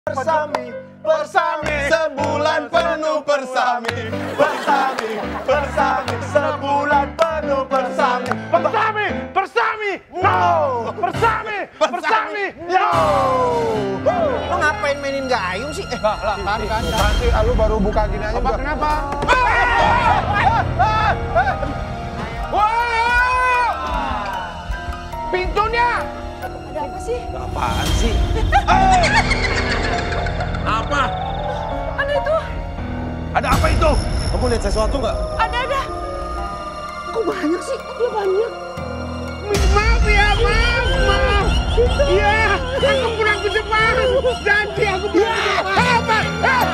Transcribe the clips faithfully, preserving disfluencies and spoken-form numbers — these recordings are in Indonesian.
Persami, persami, sebulan penuh persami, persami, persami, sebulan penuh persami, persami, persami, no, persami, persami, no. Lo ngapain mainin gayung sih? Eh, lah, lah, kan, kan, nanti lu baru buka gini aja. Apa, kenapa? Pintunya! Ada apa sih? apaan sih? Apa? Ada itu. Ada apa itu? Kamu lihat sesuatu nggak? Ada, ada. Kok banyak sih? Iya banyak. Maaf ya, maaf, maaf. Iya, aku pulang ke Jepang. Janji aku pulang ke Jepang.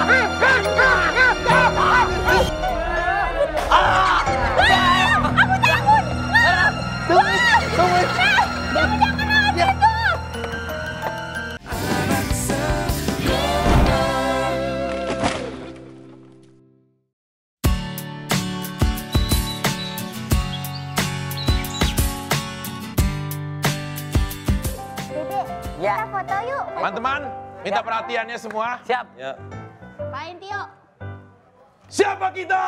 Aku takut. Tunggu, tunggu. Kamu jangan ada itu. Ya. Kita foto yuk. Teman-teman, minta perhatiannya semua. Siap. Ya. Pain Tio. Siapa kita?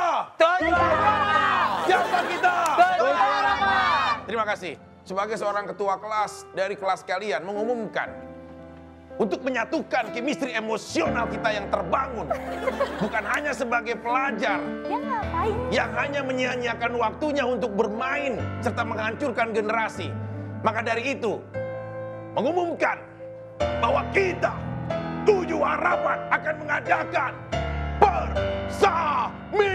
Siapa kita? Terima kasih. Sebagai seorang ketua kelas dari kelas kalian mengumumkan untuk menyatukan chemistry emosional kita yang terbangun. Bukan hanya sebagai pelajar Dia ngapain? yang hanya menyia-nyiakan waktunya untuk bermain serta menghancurkan generasi. Maka dari itu, mengumumkan bahwa kita tujuh harapan akan mengadakan persami.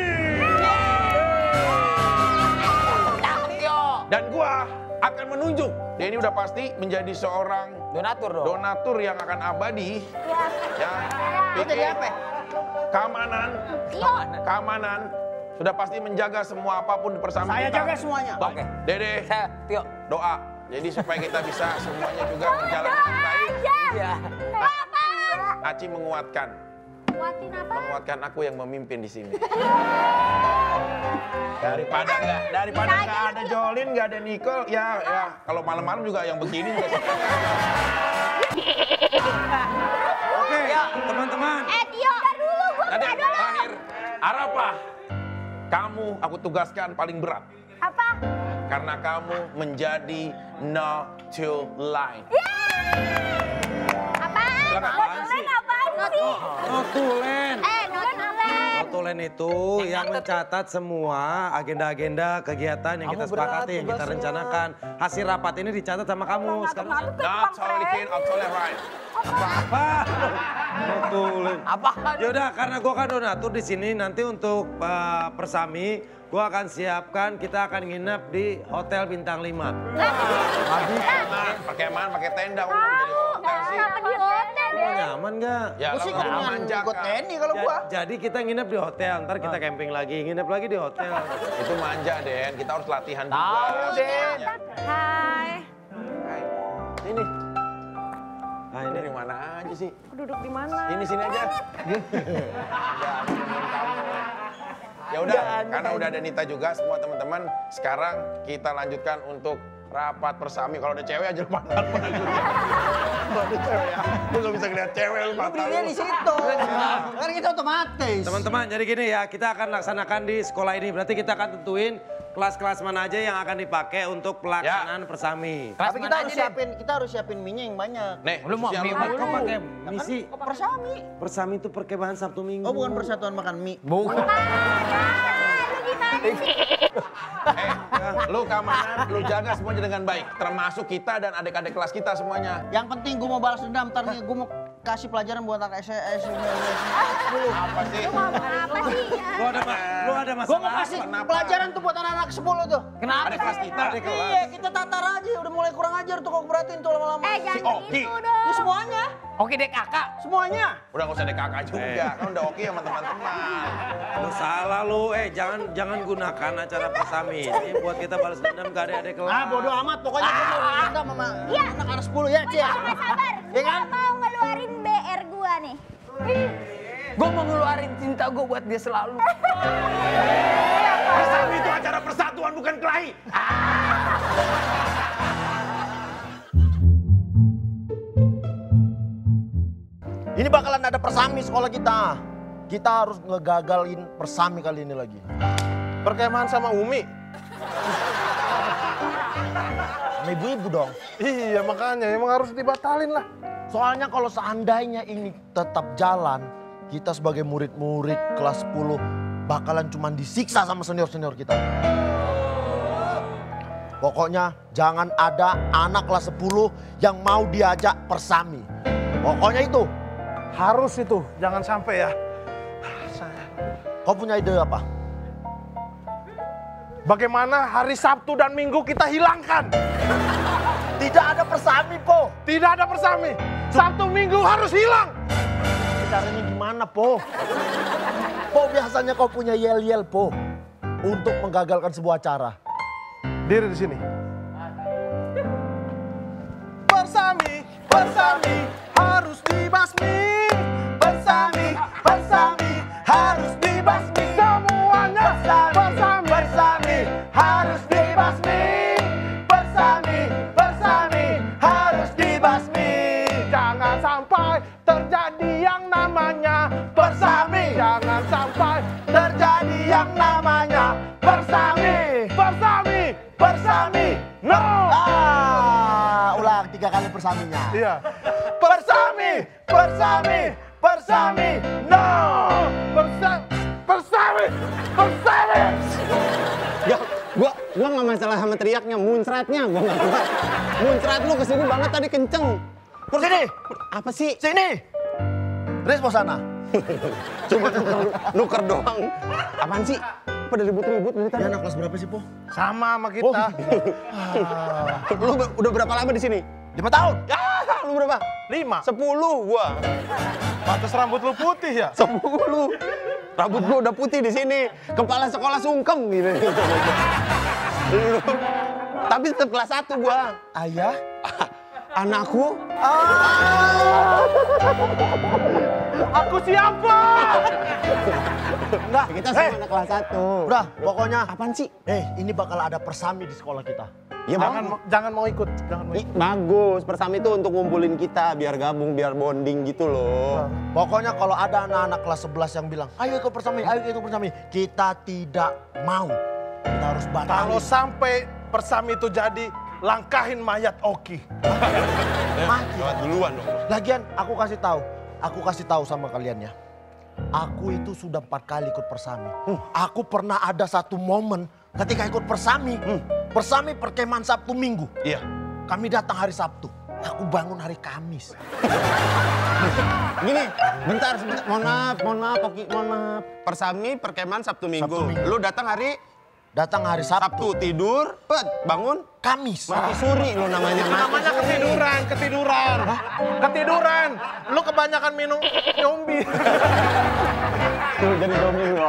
Dan gua akan menunjuk, dia ini udah pasti menjadi seorang Donatur dong. donatur yang akan abadi. Ya. Ya, Lu jadi apa? keamanan, Tio. keamanan sudah pasti menjaga semua apapun di persami Saya kita. jaga semuanya. Oke. Dede, Saya, Tio. doa. Jadi supaya kita bisa semuanya juga berjalan dengan baik. Ya. Apa? Aci menguatkan, Kuatin apa? menguatkan aku yang memimpin di sini. Daripada nggak, daripada nggak ada Jolin, nggak ada Nicole, ya, ya. Kalau malam-malam juga yang begini juga. Oke, teman-teman. Eh Tio. Ntar dulu, gua Nanti buka dulu. terakhir, Arafah, kamu aku tugaskan paling berat. Apa? Karena kamu menjadi no to line. Apaan? Silakan. Notulen apaan sih? Notulen. Eh, notulen. Notulen itu yang mencatat semua agenda-agenda kegiatan yang kita sepakati, yang kita rencanakan. Hasil rapat ini dicatat sama kamu. Sekarang Not totally clean, not totally right. apa? Notulen. Apa? Yaudah, karena gue kan donatur di sini, nanti untuk uh, persami, gue akan siapkan, kita akan nginep di Hotel Bintang lima. Habis, Man, pakai man, pakai tenda, udah jadi hotel sih. Kenapa di hotel mau deh? nyaman gak? Ya, Gue sih kalau nggak kepengen manjakan. ikut Teni kalau Ja- gua. Jadi kita nginep di hotel, ntar kita camping lagi, nginep lagi di hotel. Itu manja, Den. Kita harus latihan juga. Tahu, Den. semuanya. Hai. Hai. Ini, Nah ini ini dari mana aja sih? Aku duduk di mana? Ini sini aja. Udah, aku nemuin kamu. Ya udah, karena udah ada Nita juga, semua teman-teman. Sekarang kita lanjutkan untuk rapat persami. Kalau ada cewek aja lu pantat pada gue. Kalau ada cewek ya, lu gak bisa ngeliat cewek lu pantat Berdirinya lu. di situ. Kan kita otomatis. teman-teman, jadi gini ya, kita akan laksanakan di sekolah ini. Berarti kita akan tentuin kelas-kelas mana aja yang akan dipakai untuk pelaksanaan persami. Tapi kita Mana harus aja, Den? siapin, kita harus siapin mie-nya yang banyak. Nih, Lu mau siap mie lu. dulu. Kok pakai misi? Persami. Persami itu perkemahan Sabtu Minggu. Oh, bukan persatuan makan mie. Bukan. Lu gimana sih? Eh, lu keamanan, lu jaga semuanya dengan baik. Termasuk kita dan adik-adik kelas kita semuanya. Yang penting gue mau balas dendam, ntar nih gue mau kasih pelajaran buat anak S S sepuluh. Apa sih? Lu ngomong apa sih? Lu ada, ma- lu ada Gue masalah? mau kasih Kenapa? pelajaran tuh buat anak-anak sepuluh tuh. Kenapa? Adik kelas kita. Adik kelas. Iya, kita tatar aja, udah mulai kurang ajar tuh kalau perhatiin tuh lama-lama. Eh, Si jangan Oki. gitu dong. Ya semuanya, Oke deh kakak. semuanya. Udah gak usah ada kakak juga, kan udah oke sama teman-teman. Lu salah lu, eh jangan jangan gunakan acara persami ini buat kita balas dendam ke adik-adik kelas. Ah, bodo amat, pokoknya gue mau balas dendam sama Iya. anak-anak sepuluh ya, Cia. Gua nggak sabar. Iya Gua kan? mau ngeluarin B R gua nih. Gue mau ngeluarin cinta gue buat dia selalu. Persami itu acara persatuan, bukan kelahi. Ini bakalan ada persami sekolah kita. Kita harus ngegagalin persami kali ini lagi. Perkemahan sama Umi. Sama ibu-ibu dong. Iya makanya emang harus dibatalin lah. Soalnya kalau seandainya ini tetap jalan, kita sebagai murid-murid kelas sepuluh bakalan cuman disiksa sama senior-senior kita. Pokoknya jangan ada anak kelas sepuluh yang mau diajak persami. Pokoknya itu. Harus itu, jangan sampai ya. Kau punya ide apa? Bagaimana hari Sabtu dan Minggu kita hilangkan? Tidak ada persami, Po. Tidak ada persami. Sabtu Minggu harus hilang. Caranya gimana, Po? Po, biasanya kau punya yel-yel, Po. Untuk menggagalkan sebuah acara. Diri di sini. Persami, persami harus dibasmi. Persami, persami harus dibasmi. Semuanya persami, persami harus dibasmi. Persami, persami harus dibasmi. Jangan sampai terjadi yang namanya persami. Jangan sampai terjadi yang namanya persami. Persami, persami, no. Ah, ulang tiga kali persaminya. Iya. Persami, persami, persami, no. Persami, persami, persami. Ya, gua gua nggak masalah sama teriaknya, muncratnya gua nggak kuat. Muncrat lu kesini banget tadi kenceng. Sini, Apa sih? sini. Rispo sana. Cuma nuker, nuker doang. Apaan sih? Pada ribut-ribut dari tadi. Dia anak kelas berapa sih, Po? Sama sama kita. Lu be- udah berapa lama di sini? Lima tahun. Ya, lu berapa? Lima. Sepuluh gua. Pantes rambut lu putih ya? Sepuluh. Rambut gua udah putih di sini. Kepala sekolah sungkem gitu. Lu. Tapi tetap kelas satu gua. Ayah. Anakku. Aku siapa? Enggak. Kita sama anak kelas satu. Udah, pokoknya. Apaan sih? Eh, ini bakal ada persami di sekolah kita. Ya Jangan bang. mau- jangan mau ikut, jangan mau Ih, ikut. bagus. Persami itu untuk ngumpulin kita biar gabung, biar bonding gitu loh. Pokoknya kalau ada anak-anak kelas sebelas yang bilang, ayo ikut persami, ayo ikut persami. Kita tidak mau. Kita harus Kalau batalin. sampai persami itu jadi, langkahin mayat Oki. Mati. Lewat duluan dong. Lagian aku kasih tahu, aku kasih tahu sama kalian ya. Aku itu sudah empat kali ikut persami. Aku pernah ada satu momen ketika ikut persami. Persami perkemahan Sabtu Minggu. Iya. Kami datang hari Sabtu. Aku bangun hari Kamis. Gini, bentar, sebentar. Mohon maaf, mohon maaf, Oki, mohon maaf. Persami, perkemahan Sabtu Minggu. Sabtu Minggu. Lu datang hari Datang hari Sabtu. Sabtu, tidur, pet, bangun, Kamis. mati suri lu namanya. Mati Namanya suri. ketiduran, ketiduran. Ketiduran. Lu kebanyakan minum nyombi. Tuh, jadi zombie lu.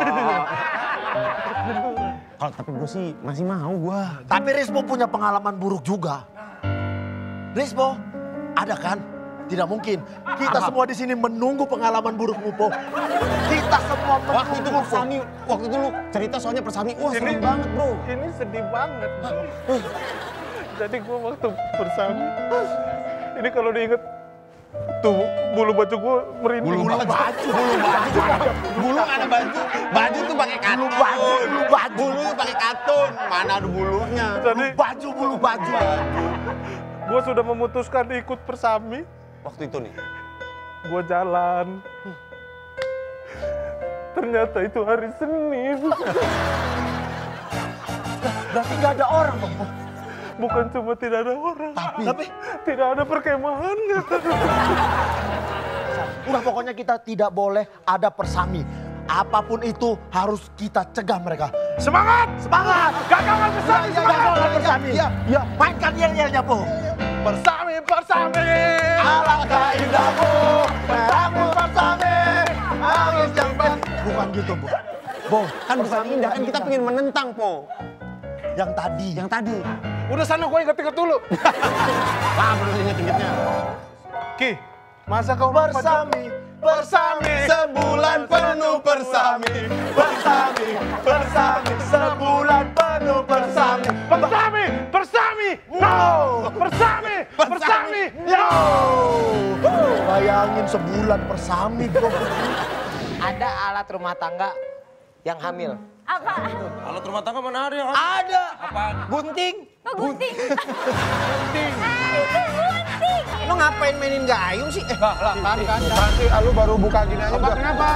Kalau tapi gue sih masih mau gua. Tapi Rispo punya pengalaman buruk juga. Rispo, ada kan? Tidak mungkin. Kita semua di sini menunggu pengalaman burukmu, Po. Kita semua menunggu. Waktu itu persami, waktu itu lu cerita soalnya persami, wah seru banget bro. Ini sedih banget. Jadi gua waktu bersama, ini kalau diinget, tuh bulu baju gua merinding. Bulu baju, bulu baju, bulu ada baju, baju tuh pakai katun, Bulu baju, bulu baju. bulu tuh pakai katun, mana ada bulunya. Jadi Baju bulu baju. gua sudah memutuskan ikut persami. Waktu itu nih, Gua jalan. Ternyata itu hari Senin. Berarti nggak ada orang, Po. Bukan cuma tidak ada orang. Tapi, tapi Tidak ada perkemahan. udah pokoknya kita tidak boleh ada persami. Apapun itu harus kita cegah mereka. Semangat! Semangat! Gagalkan persami! Semangat! Gagalkan persami. Iya, iya. Mainkan yel-yelnya, Po. Persami, persami! Alangkah indahmu, merahmu persami. Angin yang ben- Bukan gitu, Bu. Bo, kan bukan indah, kan kita pengen menentang po. yang tadi. Yang tadi. Udah sana gue inget-inget dulu. Lah, perlu inget-ingetnya. Ki, masa kau lupa Persami, Persami, sebulan penuh persami. persami, persami, sebulan penuh persami. Persami, persami Persami, no! Persami, Persami, no! Bayangin sebulan Persami bro. Ada alat rumah tangga yang hamil. Apa? Alat rumah tangga mana ada? Ada. Apaan? Gunting. Oh, gunting. Gunting. Eh, itu gunting. Lo ngapain mainin gayung sih? Eh, Lah, lah, kan, kan, nanti lu baru buka gini aja udah. Kenapa?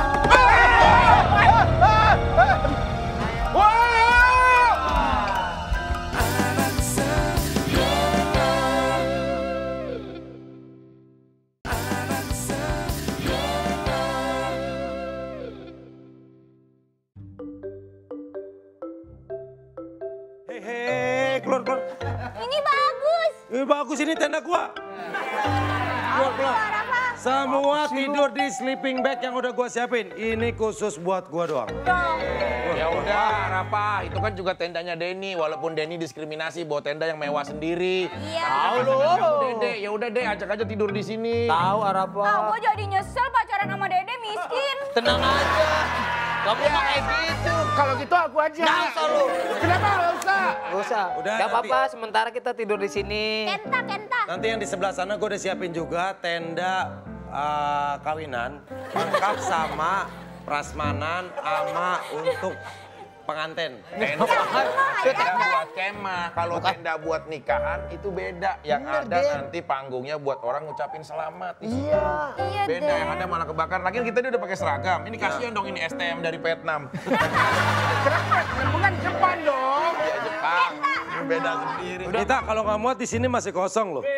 Hehe, keluar keluar. Ini bagus. Ini bagus ini tenda gua. Keluar keluar. Apa? Semua tidur di sleeping bag yang udah gua siapin. Ini khusus buat gua doang. Ya udah, Rafa, itu kan juga tendanya Denny. Walaupun Denny diskriminasi bawa tenda yang mewah sendiri. Iya. Tahu lu. Dede, ya udah deh, ajak aja tidur di sini. Tahu Arafa. Ah, gue jadi nyesel pacaran sama Dede miskin. Tenang aja. Kamu mah kayak gitu. Kalau gitu aku aja. Nggak usah lu. Kenapa nggak usah? Gak usah. Udah, Gak nanti. apa-apa, sementara kita tidur di sini. Kenta, kenta. Nanti yang di sebelah sana gue udah siapin juga tenda eh, kawinan lengkap sama prasmanan sama untuk pengantin. Tenda, tenda buat kemah. Kalau tenda buat nikahan itu beda. Yang ada nanti panggungnya buat orang ngucapin selamat. Iya. Iya, Beda, Den. yang ada malah kebakar. Lagian kita ini udah pakai seragam. Ini kasihan dong ini S T M dari Vietnam. Kenapa? Bukan Jepang dong. Iya Jepang. Ini beda sendiri. Kita kalau nggak muat di sini masih kosong loh.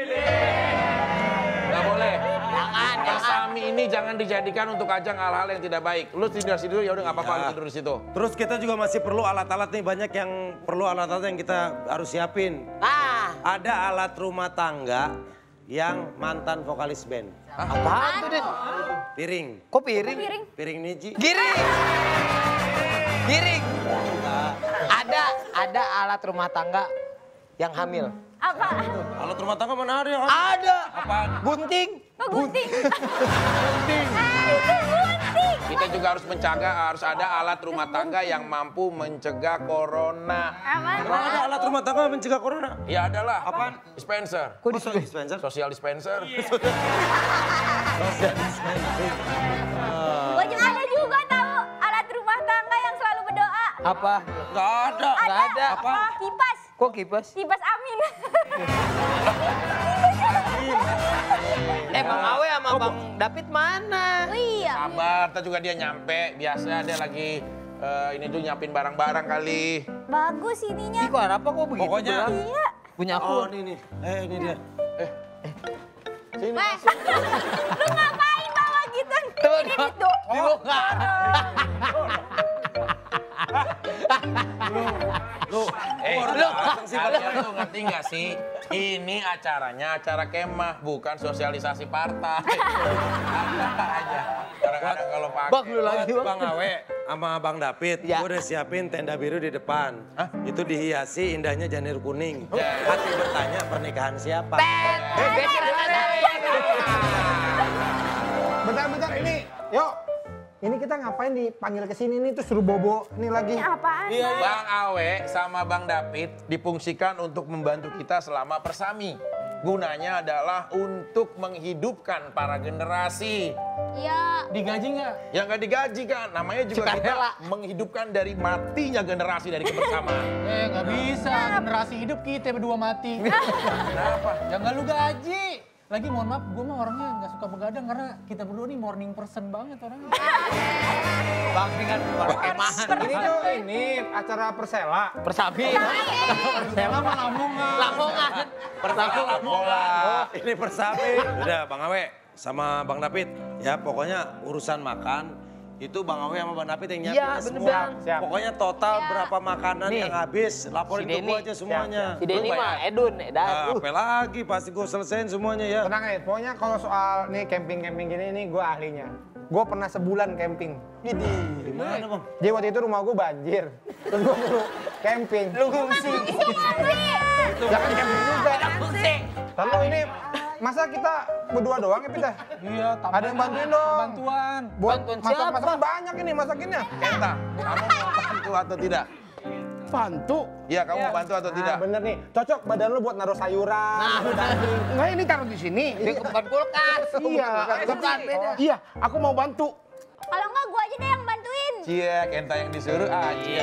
Nggak boleh. Jangan, Persami ini jangan dijadikan untuk ajang hal-hal yang tidak baik. Lu tidur di situ ya udah nggak apa-apa lu tidur di situ. Terus kita juga masih perlu alat-alat nih, banyak yang perlu alat-alat yang kita harus siapin. Ah, Ada alat rumah tangga yang mantan vokalis band. apaan tuh, Den? Piring. Kok piring? Piring. Piring niji. Giring. Giring. Ada, ada alat rumah tangga yang hamil. Apa? Alat rumah tangga mana ada? Ada. Apaan? Gunting. Oh, gunting. Gunting. Eh, itu gunting. Kita juga harus menjaga, harus ada alat rumah tangga yang mampu mencegah corona. Aman. Emang ada alat rumah tangga mencegah corona? Ya adalah. Apaan? Dispenser. Kok dispenser? Social dispenser. Gue juga ada juga tahu alat rumah tangga yang selalu berdoa. Apa? Nggak ada. Nggak ada. Apa? Kipas. Kok kipas? Kipas amin. Eh, Bang Awe sama Bang David mana? Oh iya. Sabar, kita juga dia nyampe. Biasa dia lagi eh, ini tuh nyiapin barang-barang kali. Bagus ininya. Ih, kok apa kok begitu? Pokoknya. Bang? Iya. Punya aku. Oh ini nih. Eh ini dia. Sini. Eh, lu ngapain bawa gitu? Ini itu. Dibuka. Lu, Eh, baru lu, datang sih, kalian tuh ngerti nggak sih? Ini acaranya acara kemah, bukan sosialisasi partai. Ada aja. Kadang-kadang kalau pakai. Bang, lu lagi, Bang. Bang Awe sama Bang David, Ya. gue udah siapin tenda biru di depan. Hah? Itu dihiasi indahnya janur kuning. Ya. Hati bertanya pernikahan siapa? Eh, geser ada. Bentar-bentar ini, yuk. Ini kita ngapain dipanggil ke sini nih, terus suruh bobo ini lagi. Ini apaan? Bang? Bang Awe sama Bang David difungsikan untuk membantu kita selama persami. Gunanya adalah untuk menghidupkan para generasi. Iya. Digaji nggak? Yang nggak digaji kan, namanya juga kita Sukarela. menghidupkan dari matinya generasi dari kebersamaan. Eh nggak bisa, generasi hidup kita berdua mati. Kenapa? Jangan lu gaji. Lagi mohon maaf, gue mah orangnya nggak suka begadang karena kita berdua nih morning person banget orangnya. Bang dengan orang kemahan. Ini tuh ini acara Persela. Persami. Persela mah Lamongan. Lamongan. Pertama bola. Ini persami. Udah Bang Awe sama Bang David. Ya pokoknya urusan makan itu Bang Awe sama Bang David yang nyiapin Iya, bener, semua. Bang. Siap. Pokoknya total Iya. berapa makanan Nih, yang habis, laporin si ke Denny. gua aja semuanya. Si Denny Lu mah bayar. Edun, Edan. Ah, Uh. apa lagi pasti gue selesain semuanya ya. Tenang ya, pokoknya kalau soal nih camping-camping gini nih gue ahlinya. Gue pernah sebulan camping. Di mana Bang? Jadi waktu itu rumah gue banjir. Terus gue perlu camping. Lu ngungsi. Jangan camping juga. Lalu ini masa kita berdua doang ya Pita? Iya, ada yang bantuin dong. Bantuan. Buat Bantuan masak siapa? masak banyak ini masakinnya. Kenta, kamu mau bantu atau tidak? bantu. Iya, kamu mau bantu atau tidak? Nah, bener nih, cocok badan lu buat naruh sayuran. Enggak, ini taruh di sini. Di depan kulkas. Iya, iya, aku mau bantu. Kalau enggak gua aja deh yang bantuin. Cie, Kenta yang disuruh aja.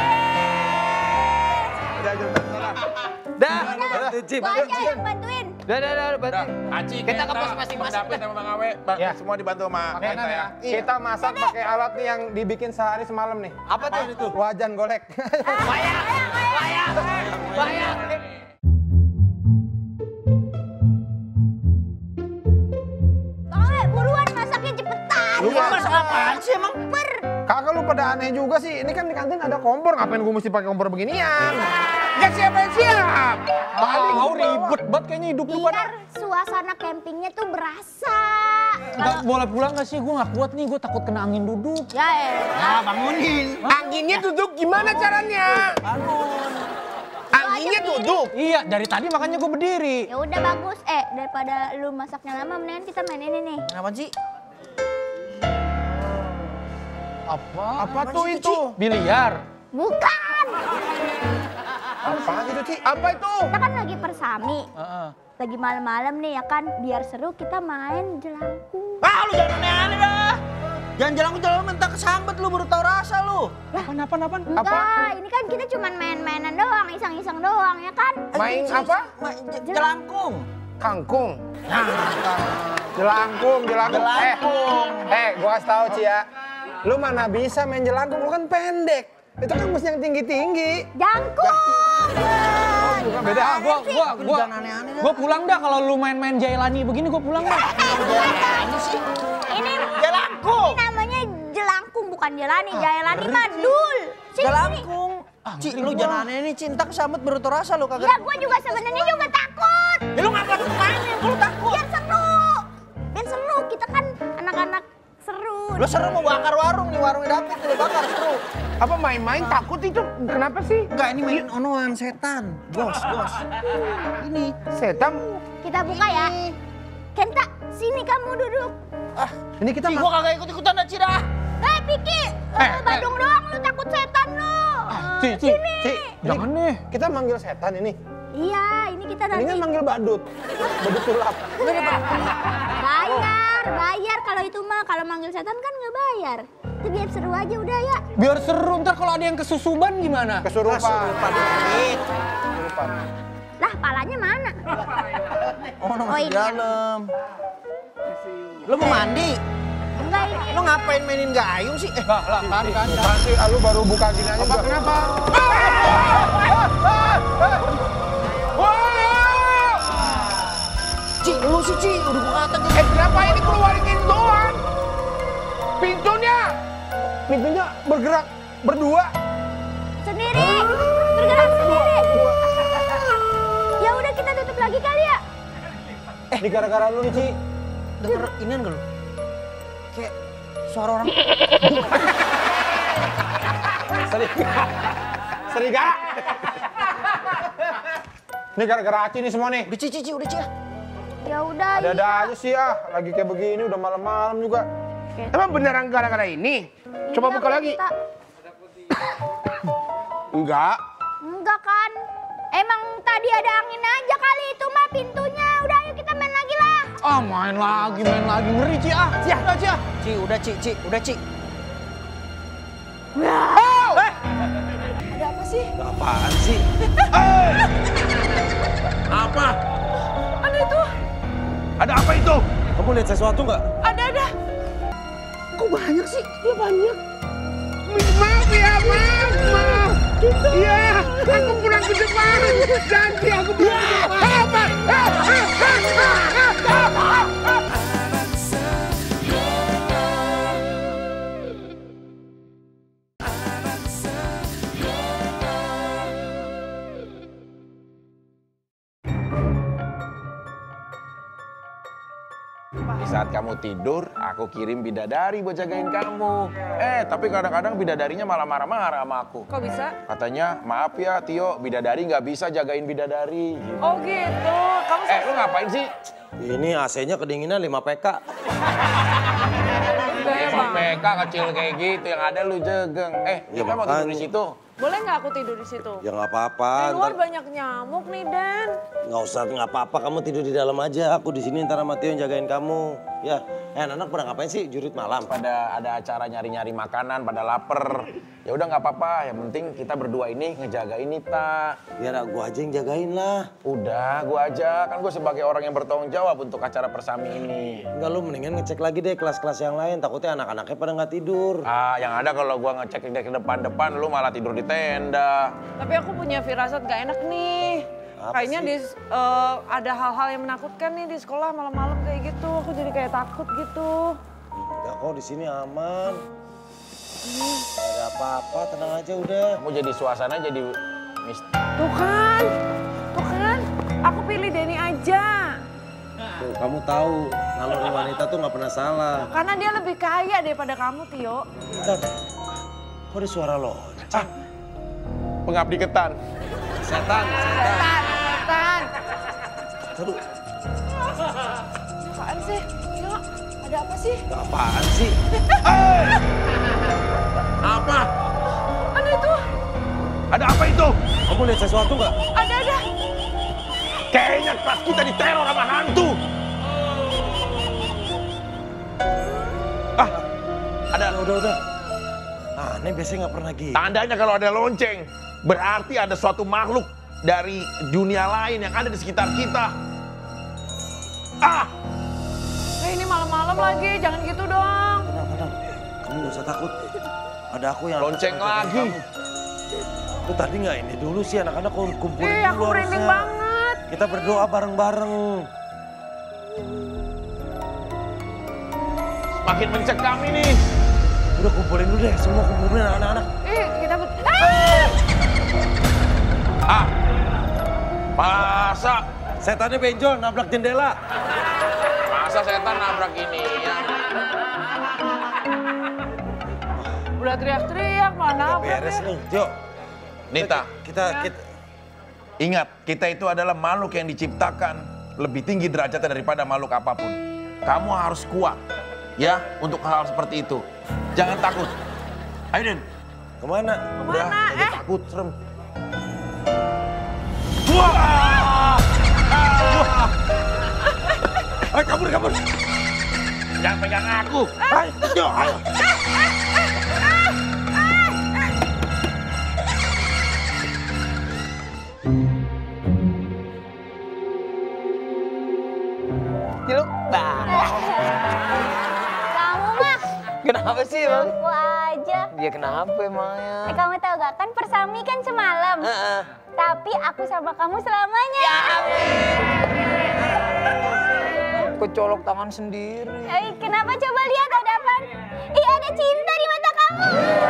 Udah, udah, udah. Dah, Udah, Ci, gua aja yang bantuin. Dah, dah, dah, Udah, bantuin. Aci, Kita Kenta, ke pos masing-masing. Bang David sama Bang Awe, Bang, Ya. semua dibantu sama Makanan Kenta ya. ya. Kita masak pakai alat nih yang dibikin sehari semalam nih. Apa tuh itu? Wajan golek. Bayang, bayang, bayang. Bang Awe, buruan masaknya cepetan. Lu masak apaan sih emang? Per. Kakak lu pada aneh juga sih. Ini kan di kantin ada kompor, ngapain gue mesti pakai kompor beginian? Ya siapa yang siap? Tadi mau ribet banget kayaknya hidup lu pada. Biar suasana campingnya tuh berasa. Nggak boleh pulang nggak sih? Gue nggak kuat nih, gue takut kena angin duduk. Ya elah. bangunin. Anginnya duduk gimana caranya? Anginnya duduk. Iya, dari tadi makanya gue berdiri. Ya udah bagus. Eh, daripada lu masaknya lama, mendingan kita main ini nih. Kenapa sih? Apa? Apa tuh itu? Biliar. Bukan. Apa itu, Ci? Apa itu? Kita kan lagi persami. Heeh. Lagi malam-malam nih ya kan. Biar seru kita main jelangkung. Ah, lu jangan aneh-aneh dah. Jangan jalan-jalan mentah kesambet lu, baru tau rasa lu. Apaan, apaan, apaan? Enggak, ini kan kita cuma main-mainan doang, iseng-iseng doang ya kan. Main apa? Ma- j- Jelangkung. Kangkung. Jelangkung, jelangkung. Jelangkung. Eh, eh, gua kasih tahu Ci ya. Lu mana bisa main jelangkung, lu kan pendek. Itu kan mesti yang tinggi-tinggi. Jangkung. Bukan beda. Ah, gua, gua, gua, jangan aneh-aneh dah. gua pulang dah kalau lu main-main Jailani begini, gua pulang dah. Ini sih. Ini Jelangkung. Ini namanya jelangkung bukan jelani, jailani mah dul. Sini, sini. Jelangkung. Ci, lu jangan aneh nih, cinta kesambet baru tau rasa lu kagak. Ya gua juga sebenarnya juga takut. Ya lu ngapa mainin kalau takut? Biar seru. Biar seru, kita kan anak-anak seru. Lu seru mau bakar warung nih, warungnya David lu bakar seru. Apa main-main takut itu? Kenapa sih? Enggak, ini main onoan setan. Gos, gos. Ini. Setan. Kita buka ya. Kenta, sini kamu duduk. Ah, Ini kita Ci, gua kagak ikut-ikutan dah, Ci dah. Eh, Piki. Eh, Badung doang lu takut setan lu. Ci, Ci, Sini. Ci, Jangan deh. kita manggil setan ini. Iya, ini kita Ini nanti kan manggil badut. Badut sulap. bayar, bayar kalau itu mah. Kalau manggil setan kan nggak bayar. Itu biar seru aja udah ya. Biar seru, ntar kalau ada yang kesusuban gimana? Kesurupan. Kesurupan dikit. Kesurupan. Lah, palanya mana? Oh, no, Oh, masih ini. dalam. Lu mau mandi? Enggak ini. Lu ngapain mainin gayung sih? Eh, Lah, lah, kan, kan. Nanti lu baru buka gini aja. Apa kenapa? Ci, lu sih Ci, udah gua kata Eh kenapa ini keluarin ini doang? Pintunya. Pintunya bergerak berdua. Sendiri. Bergerak sendiri. Ya udah kita tutup lagi kali ya. Ini gara-gara lu nih, Ci. denger inian gak lu? Kayak suara orang. Serigala. Serigala. Ini gara-gara Aci nih semua nih. Udah Ci, Ci, Ci, udah Ci. ah. Ya udah. Ada-ada aja sih ah. Lagi kayak begini udah malam-malam juga. Emang beneran gara-gara ini? Coba buka lagi. Enggak. Enggak kan? Emang tadi ada angin aja kali itu mah pintunya. Udah ayo kita main lagi lah. Ah, main lagi, main lagi. Ngeri, Ci, ah. Ci, udah, Ci, ah. Ci, udah Ci, Ci, udah Ci. Ada apa sih? Apaan sih? Apa? Ada itu. Ada apa itu? Kamu lihat sesuatu nggak? Ada ada. Kok banyak sih? Ya banyak. Maaf ya, maaf, maaf. Iya, aku pulang ke Jepang. Janji aku pulang ke Jepang. Di saat kamu tidur, aku kirim bidadari buat jagain kamu. Eh, tapi kadang-kadang bidadarinya malah marah-marah sama aku. Kok bisa? Katanya, maaf ya Tio, bidadari nggak bisa jagain bidadari. Gitu. Oh gitu. Kamu Eh, lu ngapain sih? Ini A C-nya kedinginan lima P K. enggak ya, lima Bang? P K kecil kayak gitu, yang ada lu jegeng. Eh, Ya, kita mau tidur di makanya. situ. Boleh nggak aku tidur di situ? Ya nggak apa-apa. Di luar ntar- banyak nyamuk nih, Dan. Nggak usah, nggak apa-apa. Kamu tidur di dalam aja. Aku di sini ntar sama Tio yang jagain kamu. Ya, eh anak-anak pada ngapain sih jurit malam? Pada ada acara nyari-nyari makanan, pada lapar. Ya udah nggak apa-apa. Yang penting kita berdua ini ngejaga ini, Ta. Biar aku aja yang jagain lah. Udah, gua aja. Kan gue sebagai orang yang bertanggung jawab untuk acara persami ini. Enggak, lu mendingan ngecek lagi deh kelas-kelas yang lain. Takutnya anak-anaknya pada nggak tidur. Ah, yang ada kalau gua ngecek ke depan-depan, lu malah tidur di tenda. Tapi aku punya firasat gak enak nih. Apa Kayaknya sih? di, eh, ada hal-hal yang menakutkan nih di sekolah malam-malam kayak gitu. Aku jadi kayak takut gitu. Enggak kok, di sini aman. Nggak ada apa-apa, tenang aja udah. Kamu jadi suasana jadi mis. Tuh kan, tuh kan. Aku pilih Denny aja. Tuh, kamu tahu naluri wanita tuh nggak pernah salah. Karena dia lebih kaya daripada kamu, Tio. Dan, kok ada suara lonceng? Pengabdi ketan. Setan, setan. Setan, setan. Aduh, Apaan sih? Tio, ada apa sih? nggak apaan sih? Apa? Ada itu, Ada apa itu? Kamu lihat sesuatu nggak? ada, ada. Kayaknya kelas kita diteror sama hantu. Ah, ada. Udah, udah, udah. Aneh, biasanya nggak pernah gitu. Tandanya kalau ada lonceng, berarti ada suatu makhluk dari dunia lain yang ada di sekitar kita. Ah! Eh, ini malam-malam lagi, jangan gitu dong. Tenang, tenang. Kamu nggak usah takut. Ada aku yang... Lonceng akan jagain lagi. kamu. Tuh tadi nggak ini dulu sih anak-anak kumpulin Ih, aku dulu merinding harusnya. banget. Kita berdoa bareng-bareng. Makin mencekam ini. Udah kumpulin dulu deh, semua kumpulin anak-anak. Ih, kita... Ah! Ah! Masa? Setannya benjol, nabrak jendela. Masa setan nabrak ini ya? Udah teriak-teriak, malah nabrak. Beres ya. nih, Jo. Nita, Kita, kita... ingat kita itu adalah makhluk yang diciptakan lebih tinggi derajatnya daripada makhluk apapun. Kamu harus kuat ya untuk hal seperti itu. Jangan takut. Ayo Den. Kemana? Udah, Kemana? lagi Eh. takut, serem. Wah! Ah! Ayo kabur, kabur. Jangan pegang aku. Ayo, ayo, ayo. Ciluk. Bah. Kamu mah Kenapa sih, Bang? aku aja. Ya kenapa emangnya? Eh, kamu tahu gak kan persami kan semalam. Heeh. Tapi aku sama kamu selamanya. Ya Kecolok tangan sendiri. Eh, kenapa coba lihat ada apa? Ih, ada cinta di mata kamu.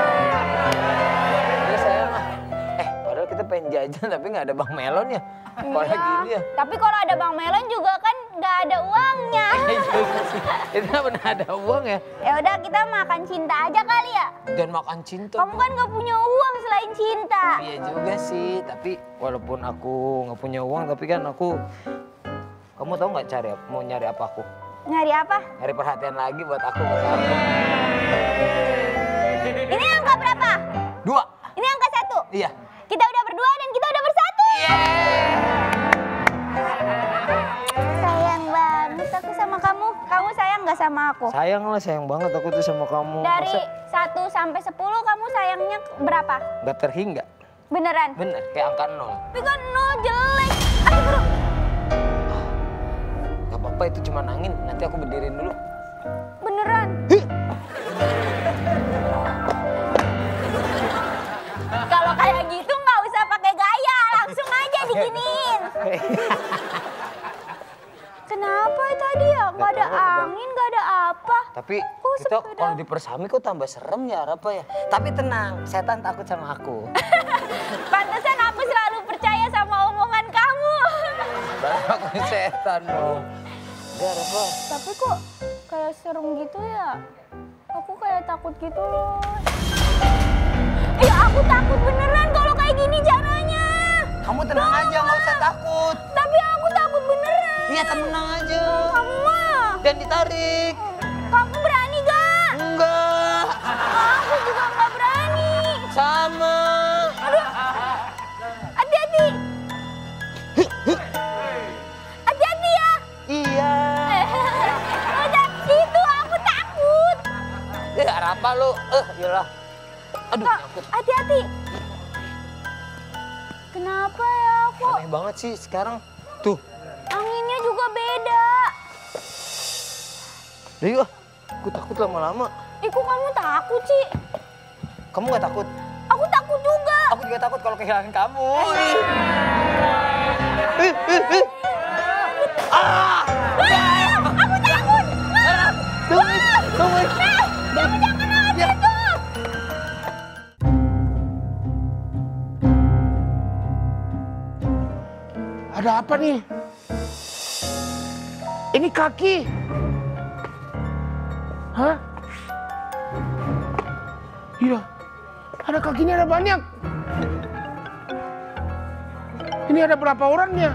Ya sayang ah. Eh, padahal kita pengen jajan tapi nggak ada Bang Melon ya. Apalagi ini ya. Tapi kalau ada Bang Melon juga kan nggak ada uangnya. Itu nggak pernah ada uang ya. Ya udah kita makan cinta aja kali ya. Dan makan cinta. Kamu kan nggak punya uang selain cinta. Iya juga sih, tapi walaupun aku nggak punya uang, tapi kan aku, kamu tahu nggak cari mau nyari apa aku? Nyari apa? Nyari perhatian lagi buat aku buat kamu. Ini angka berapa? Dua. Ini angka satu. Iya. Kita udah berdua dan kita udah bersatu. Sayang banget aku sama kamu. Kamu sayang nggak sama aku? Sayang lah, sayang banget aku tuh sama kamu. Dari Masa satu sampai sepuluh kamu sayangnya berapa? nggak terhingga? Beneran? Bener, kayak angka nol. Tapi kan nol jelek. Aduh, bro. Gak apa-apa, itu cuma angin. Nanti aku berdiriin dulu. Beneran? Kalau kayak gitu nggak usah pakai gaya, langsung aja diginiin. Kenapa tadi ya? Nggak ada angin, nggak ada apa. Tapi Kok kita sepeda? kalau di persami kok tambah serem ya apa ya? Tapi tenang, setan takut sama aku. Pantesan aku selalu percaya sama omongan kamu. Baru aku setan mau. Udah apa? Tapi kok kayak serem gitu ya? Aku kayak takut gitu loh. Iya aku takut beneran kalau kayak gini caranya. Kamu tenang aja, nggak usah takut. Tapi aku takut beneran. Iya tenang aja. Kamu mah. Dan ditarik. Kamu berani gak? Enggak. Aku juga gak berani. Sama. apa lu? Eh, iyalah. Aduh, Kak, nyangkut. hati-hati. Kenapa ya kok Aneh banget sih sekarang. Tuh. anginnya juga beda? Udah yuk, aku takut lama-lama. Ih, kok kamu takut sih? Kamu gak takut? Aku takut juga. Aku juga takut kalau kehilangan kamu. Ah! Aku takut. Ah! Tunggu, tunggu. Eh, kamu jangan ada tuh. Ada apa nih? Ini kaki. Hah? Iya. Ada kakinya ada banyak. Ini ada berapa orangnya?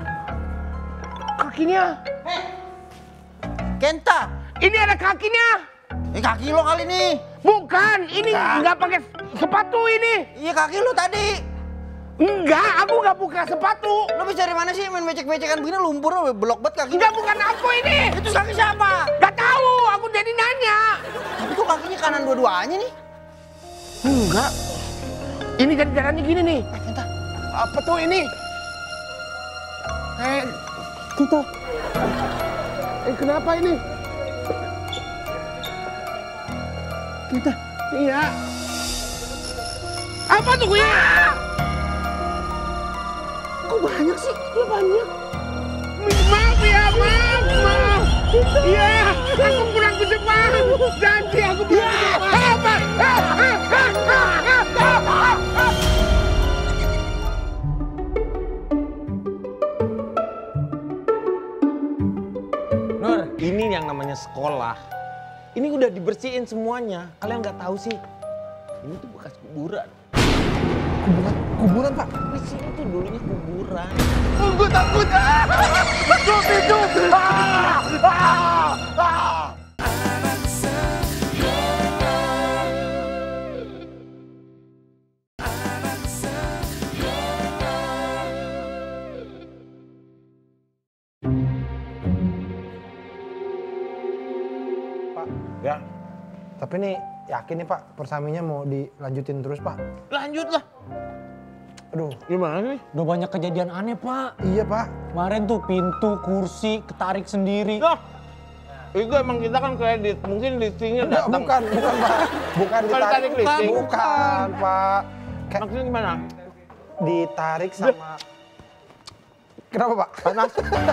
Kakinya. Kenta, Ini ada kakinya. eh kaki lo kali nih. Bukan, ini Bukan. nggak pakai sepatu ini. Iya kaki lo tadi. Enggak, aku nggak buka sepatu. Lo bisa dari mana sih main becek-becekan begini lumpur lo belok banget kaki. Enggak, bukan aku ini. Itu kaki siapa? Gak tahu, aku jadi nanya. Tapi kok kakinya kanan dua-duanya nih? Enggak. Ini kan jalannya gini nih. Eh, Kenta. Apa tuh ini? Eh, kita. Eh, kenapa ini? Kita. Iya. Apa tuh ya? Kok banyak sih? Ya banyak. Maaf ya, maaf, maaf. Iya, aku pulang ke Jepang. Janji aku pulang ke Jepang. Nur, ini yang namanya sekolah. Ini udah dibersihin semuanya. Kalian nggak tahu sih? Ini tuh bekas kuburan. Kuburan, kuburan Pak. Di sini tuh dulunya kuburan. Gue takut. Hidup, hidup. Ah, ah, ah. Pak, Ya, tapi nih yakin nih Pak, persaminya mau dilanjutin terus Pak? lanjut lah. Aduh, Gimana sih? Udah banyak kejadian aneh, Pak. iya Pak. Kemarin tuh pintu, kursi, ketarik sendiri. Nah, itu emang kita kan kredit. Mungkin listingnya Enggak, datang. bukan, bukan Pak. Bukan Bukan ditarik ditarik listing. Bukan Pak. Kayak Maksudnya gimana? ditarik sama... Kenapa Pak? Panas.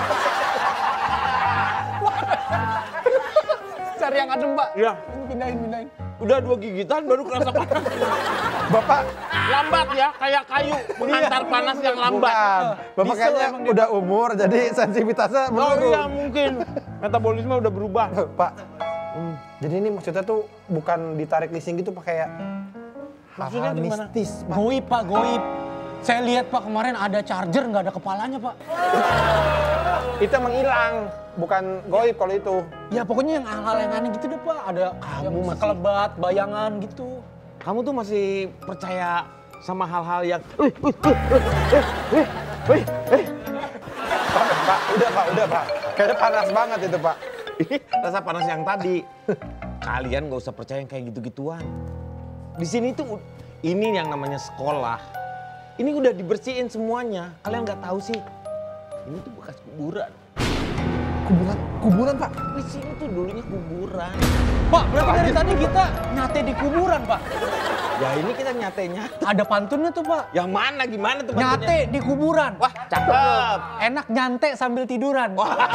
Cari yang adem, Pak. Iya. Pindahin, pindahin. Udah dua gigitan baru kerasa panas. Bapak, Lambat ya, kayak kayu mengantar panas yang lambat. bukan. Bapak Diesel kayaknya emang dia. udah umur, jadi sensitivitasnya Oh menurun. iya mungkin. Metabolisme udah berubah. Pak, hmm, jadi ini maksudnya tuh bukan ditarik leasing gitu Pak, kayak Maksudnya hal-hal gimana? mistis Pak. Goib, Pak, goib. Saya lihat, Pak, kemarin ada charger nggak ada kepalanya, Pak. Itu emang hilang, bukan goib kalau itu. Ya pokoknya yang hal-hal yang aneh gitu deh, Pak. Ada yang masih- sekelebat, bayangan gitu. Kamu tuh masih percaya sama hal-hal yang Pak, Pak, udah Pak, udah Pak. Kayaknya panas banget itu Pak. ini rasa panas yang tadi. Kalian gak usah percaya yang kayak gitu-gituan. Di sini tuh ini yang namanya sekolah. Ini udah dibersihin semuanya. Kalian nggak tahu sih? Ini tuh bekas kuburan. Kuburan, kuburan Pak. Di sini tuh dulunya kuburan. Pak, berarti dari tadi kita nyate di kuburan, Pak. Ya ini kita nyatenya. Ada pantunnya tuh, Pak. Yang mana gimana tuh Nyate maksudnya? di kuburan. Wah, cakep. Enak nyante sambil tiduran.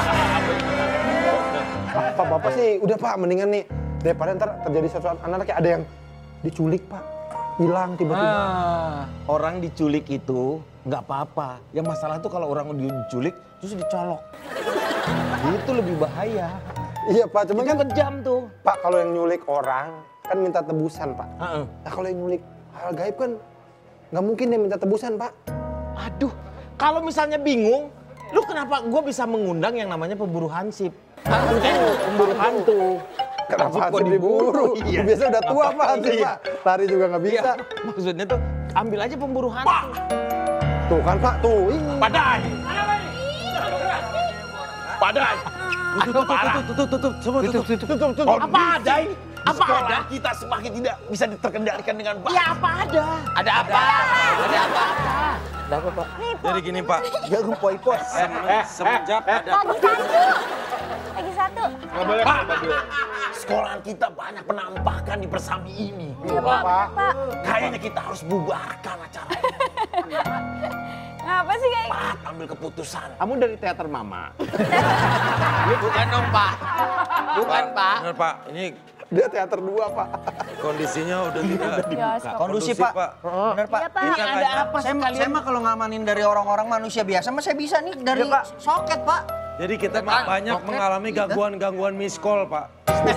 Bapak, Bapak sih udah Pak, mendingan nih daripada ntar terjadi sesuatu anak kayak ada yang diculik Pak, hilang tiba-tiba. Ah. Orang diculik itu nggak apa-apa. Yang masalah tuh kalau orang diculik terus dicolok. Itu lebih bahaya. Iya Pak, cuman Itu kan kejam tuh. Pak kalau yang nyulik orang kan minta tebusan Pak. Heeh. Nah kalau yang nyulik hal gaib kan nggak mungkin dia minta tebusan Pak. Aduh, kalau misalnya bingung, lu kenapa gue bisa mengundang yang namanya pemburu hansip? Hantu, Pemburu hantu. Kenapa Hansip hantu kok diburu? Iya. Biasa udah tua Pak hantu Iya. Pak. Lari juga nggak bisa. Iya, maksudnya tuh ambil aja pemburu hantu. Tuh kan Pak, tuh. Ih. Padahal. Padahal. Tutup, tutup, tutup, tutup, semua tutup. Tutup, tutup. Apa ada ini? Apa ada? Kita semakin tidak bisa terkendalikan dengan baik. Ya apa ada? Ada apa? Ada apa? Ada apa, Pak? Jadi gini, Pak. Jarum poi-poi. Semenjak ada... Lagi satu. Lagi satu. Pak, sekolahan kita banyak penampakan di Persami ini. Iya, Pak. Pak. Kayaknya kita harus bubarkan acara ini. Apa sih kayak? Pak, ambil keputusan. Kamu dari teater Mama. Bukan dong, Pak. Bukan, Pak. Benar, Pak. Ini Dia teater dua, Pak. kondisinya udah tidak Biasa. Kondusif, Pak. Bener, Pak. Iya, Pak. Ini Iya, ada apa saya, saya mah kalau ngamanin dari orang-orang manusia biasa, mah saya bisa nih dari soket, Pak. Jadi kita banyak mengalami gangguan-gangguan miskol, Pak.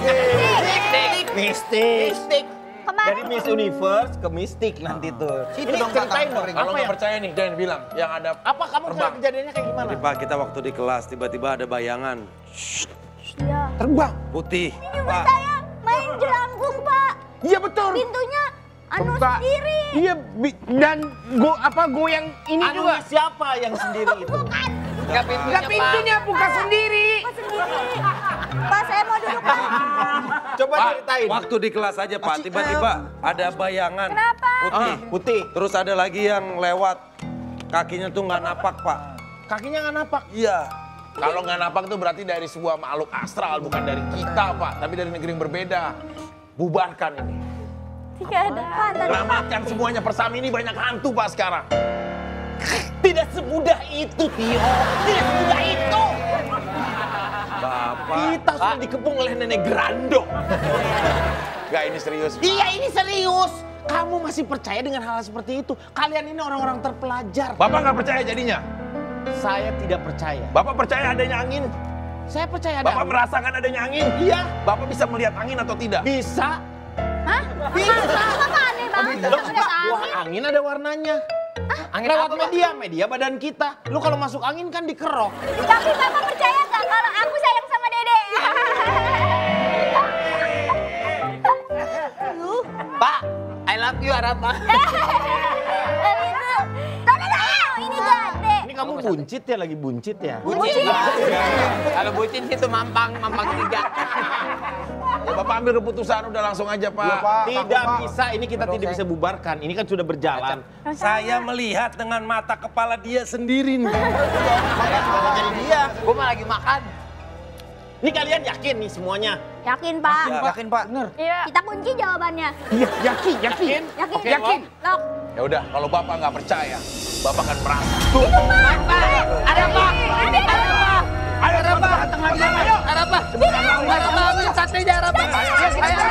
Mistik. Kemarin. Dari Miss Universe ke Mistik nanti tuh. Ini ceritain dong. Kalau nggak percaya nih, Dan bilang yang ada. Apa kamu terbang. kejadiannya kayak gimana? Jadi Pak, kita waktu di kelas tiba-tiba ada bayangan. Iya. Terbang. Putih. Ini juga saya main jelangkung, Pak. Iya betul. Pintunya anu Buka. sendiri. Iya, bi- dan go apa goyang ini juga. Anunya siapa yang sendiri itu? Bukan. Enggak pintunya, Enggak pintunya buka sendiri. Pak sendiri. Pak, saya mau duduk, Pak. Coba Pak, ceritain. waktu di kelas aja, Pak, tiba-tiba ada bayangan. Kenapa? Putih. Putih. Terus ada lagi yang lewat. Kakinya tuh nggak napak, Pak. Kakinya nggak napak. Iya. Kalau nggak napak itu berarti dari sebuah makhluk astral, bukan dari kita, Pak. Tapi dari negeri yang berbeda. Bubarkan ini. Tidak ada. Pak, tadi, Pak. Selamatkan semuanya. Persami ini banyak hantu, Pak, sekarang. Tidak semudah itu, Tio. Tidak semudah itu. Bapak. Kita sudah dikepung oleh nenek Grandong. Nggak, ini serius. Pak. Iya, ini serius. Kamu masih percaya dengan hal seperti itu? Kalian ini orang-orang terpelajar. Bapak nggak percaya jadinya? Saya tidak percaya. Bapak percaya adanya angin? Saya percaya ada. Bapak merasakan adanya angin? Iya. Bapak bisa melihat angin atau tidak? Bisa. Hah? Bisa. Bapak aneh banget. Loh, Bisa melihat Wah, angin. angin ada warnanya. Angin Lewat apa, Pak? media, media badan kita. Lu kalau masuk angin kan dikerok. Tapi Bapak percaya nggak kalau aku sayang sama Dede? Pak, I love you, Arapa. Tapi itu. Tolong saya. Ini gede. Ini kamu buncit ya, lagi buncit ya? Buncit. Kalau bucin situ mampang, mampang tiga. Ya, Bapak ambil keputusan, udah langsung aja, Pak. Iya, Pak. Tidak bisa, ini kita tidak bisa bubarkan. Ini kan sudah berjalan. Saya melihat dengan mata kepala dia sendiri nih. Jadi dia. Gue mah lagi makan. Ini kalian yakin nih semuanya? Yakin, Pak? Yakin, Pak? Bener. Iya. Kita kunci jawabannya. Iya, yakin, yakin. Yakin? Oke, yakin. Lock. Ya udah, kalau Bapak nggak percaya, Bapak akan merasa. Itu, Pak. Ada apa? Ada apa? Ayo, Bapak, datang lagi, ayo. Ada apa? Ada apa? Ambil satenya, ada apa? Ayo, ayo.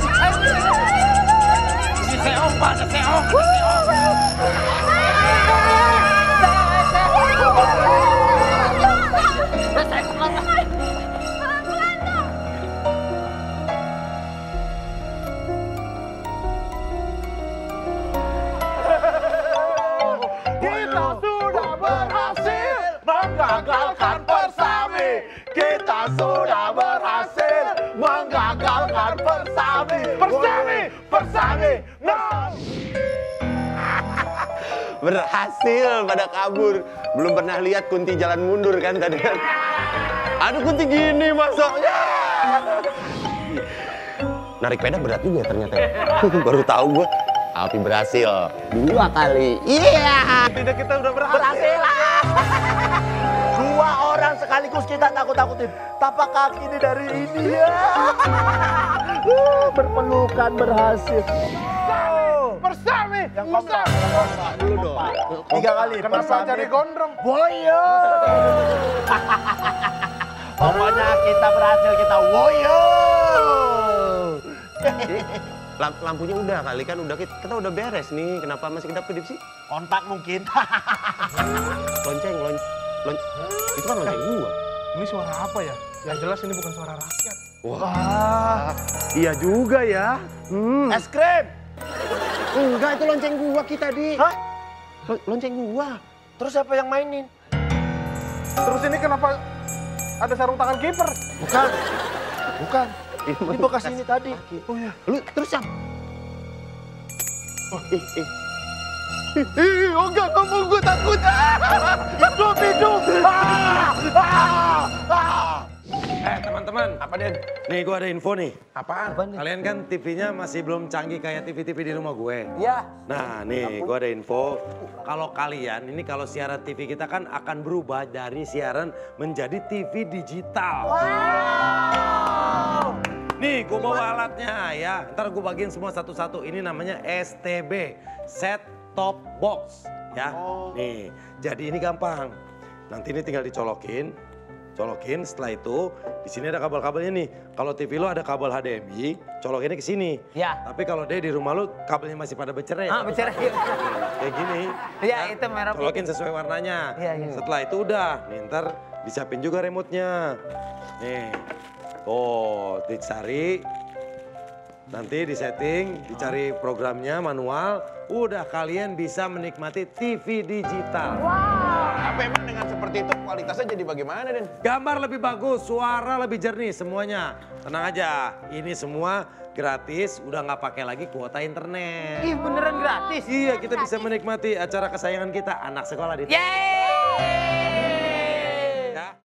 Si Seong, Pak, si Seong. si Seong. Kita sudah berhasil menggagalkan Persami. Kita sudah berhasil menggagalkan Persami. Persami, Persami, nah. Berhasil pada kabur. Belum pernah lihat Kunti jalan mundur kan tadi kan. Aduh Kunti gini masuknya. Narik peda berat juga ternyata. Baru tahu gua. Alpi berhasil dua kali. Iya. Tidak, kita udah berhasil. Dua orang sekaligus kita takut-takutin. Tapak kaki ini dari India. Berpelukan berhasil. Persami. Yang kompak, yang kompak dulu dong. Tiga kali. Kenapa Persami. cari gondrong? Woyo. Pokoknya kita berhasil, kita woyo. Lamp lampunya udah kali kan udah kita, kita udah beres nih. Kenapa masih kedap-kedip sih? Kontak mungkin. Lonceng, lon, lon, itu kan lonceng gua. Ini suara apa ya? Yang jelas ini bukan suara rakyat. Wah, iya juga ya. Hmm. Es krim. Enggak, itu lonceng gua kita tadi. Hah? Lo- Lonceng gua. Terus siapa yang mainin? Terus ini kenapa ada sarung tangan kiper? Bukan. Bukan. Ini bekas ini tadi. Oh ya. Lu terus yang Oh, ih, ih. Ih, oh enggak, ngomong gue takut. Ah, hidup, hidup. Ah, ah, ah. Eh teman-teman. Apa Den? Nih gue ada info nih. Apaan? Kalian kan T V-nya masih belum canggih kayak T V-T V di rumah gue. Iya. Nah nih gue ada info. Kalau kalian, ini kalau siaran T V kita kan akan berubah dari siaran menjadi T V digital. Wow. Nih gue bawa alatnya ya. Ntar gue bagiin semua satu-satu. Ini namanya S T B. Set Top Box. Ya. Nih jadi ini gampang. Nanti ini tinggal dicolokin, colokin. Setelah itu di sini ada kabel-kabelnya nih. Kalau T V lo ada kabel H D M I, colokinnya ke sini. Ya. Tapi kalau deh di rumah lo kabelnya masih pada bercerai. Ah, bercerai. Kayak gini. Iya, itu merah putih. Colokin sesuai warnanya. Iya, iya. Setelah itu udah, nih ntar disiapin juga remote-nya. Nih, oh dicari. Nanti di setting, dicari programnya manual, udah kalian bisa menikmati T V digital. Wow. Apa emang dengan seperti itu kualitasnya jadi bagaimana Den? Gambar lebih bagus, suara lebih jernih semuanya. Tenang aja, ini semua gratis, udah nggak pakai lagi kuota internet. Ih beneran gratis? Iya, kita bisa menikmati acara kesayangan kita, anak sekolah di Yeay!